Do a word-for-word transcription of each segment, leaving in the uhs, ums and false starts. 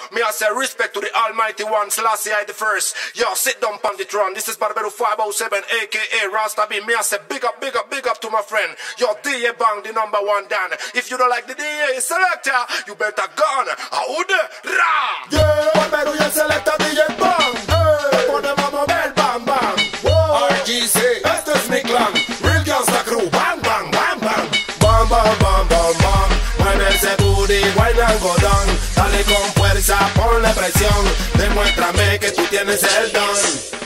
Me I say respect to the Almighty One, Selassie I the first. Yo, sit down on the throne. This is Barbados five oh seven, aka Rasta B. Me I say big up, big up, big up to my friend. Yo, D J Bang, the number one Dan. If you don't like the D J selector, you better gone. Aoude, ra! Yeah, Barbados y el selector D J Bang. Hey, ponemos a mover, bam, bam. Wow. R G C, este es mi clan. Real Gangsta Crew, bang, bang, bang, bang. Bam, bam, bam, bam, bam. Mueve ese booty, guayna algodón. Dale con fuerza, ponle presión. Demuéstrame que tú tienes el don.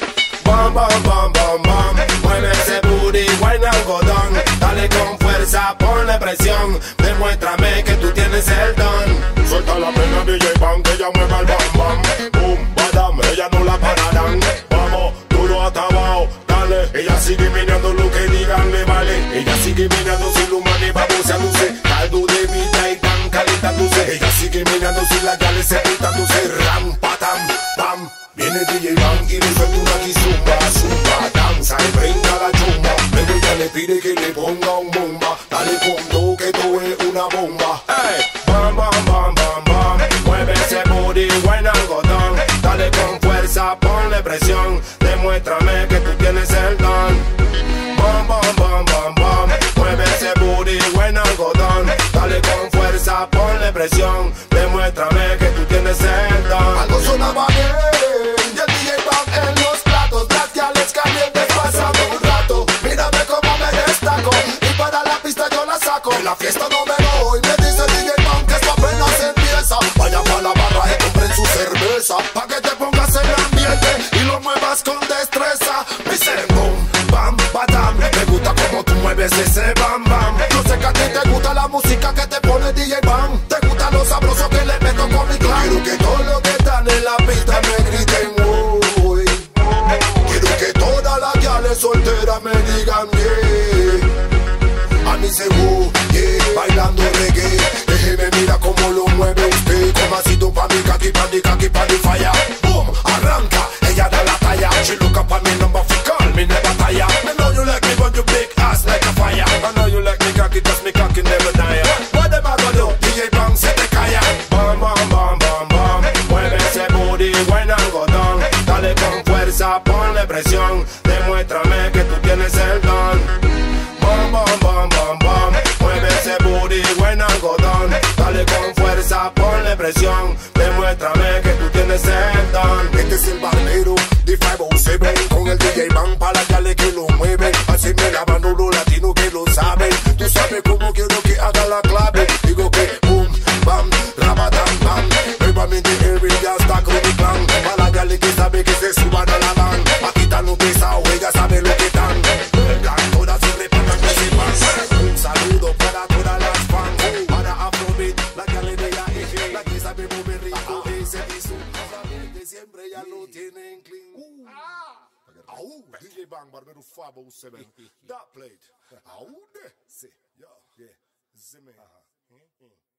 Bam, bam, bam, bam, bam. Mueve ese booty, guayna algodón. Dale con fuerza, ponle presión. Demuéstrame que tú tienes el don. Suelta la pena D J Bang, que ella mueva el bam bam. Boom, badam, ella no la pararán. Vamos, duro hasta abajo, dale. Ella sigue mirando lo que digan, le vale. Ella sigue mirando si lo mane, vamos a luce. Caldo de vida y tan calentándose. Ella sigue mirando si la gale se pintándose. Ram, patam, pam. Viene D J Bang y le suelta una kizumba, zumba, danza y brinda la chumba. Pero ella le pide que le ponga un bomba. Dale con todo que todo es una bomba. Hey, bam, bam, bam, bam, bam. Mueve ese booty, buen algodón. Dale con fuerza, ponle presión. Demuéstrame que tú tienes el don. Bam, bam, bam, bam, bam. Mueve ese booty, buen algodón. Dale con fuerza, ponle presión. Demuéstrame que tú tienes el don. Algo sonaba bien, y el D J Bang en los platos. Las gales calientes pasando un rato. Mírame cómo me destaco, y para la pista yo la saco. En la fiesta no me voy, me dice D J Bang que esto apenas empieza. Vaya pa' la barra y compren su cerveza, pa' que te pongas en el ambiente y lo muevas con destreza. Me dicen boom, bam, badam. Me gusta como tú mueves ese bam, bam. Yo sé que a ti te gusta la música que te pone D J Bang. Te gusta lo sabroso que le meto con mi clan. Quiero que todos los que están en la pista me griten uy. Quiero que todas las gales solteras me digan yeah. A mí se uh, yeah. Bailando reggae. Déjeme mira cómo lo mueve usted. Como así tú pa' mi kaki, pa' mi kaki, pa' mi falla. Boom, arranca, ella da la talla. She look up at me number for call me never tire. I know you like me but you big ass like a fire. I know you like me cocky cause me cocky never die. What am I gonna do? D J Bang se te calla. Bam, bam, bam, bam, bam. Mueve ese booty, buen algodón. Dale con fuerza, ponle presión. Demuéstrame que tú tienes el don. Bam, bam, bam, bam, bam. Mueve ese booty, buen algodón. Dale con fuerza, ponle presión. Demuéstrame que tú tienes el don. Este es el barbero de cinco oh siete. Con el D J Bang para la gale que lo mueven. Así me la mano los latinos que lo saben. Tú sabes cómo quiero que haga la clave. Digo que boom, bam, rabadam, bam. Nuevamente el Real Gangsta Crew mi clan. Para la gale que sabe que se suban a la van. Aquí están los pesados, ella sabe lo que están. Todas se repartan que se van. Un saludo para todas las fans. Para Afrobeat, la gale de la eje. La que sabe mover rico ese piso. Sabe que siempre ya lo tienen clean. Aú, D J Bang, Barbados five oh seven. That plate. Aú, de. Sí, yeah, yeah. Zimmy.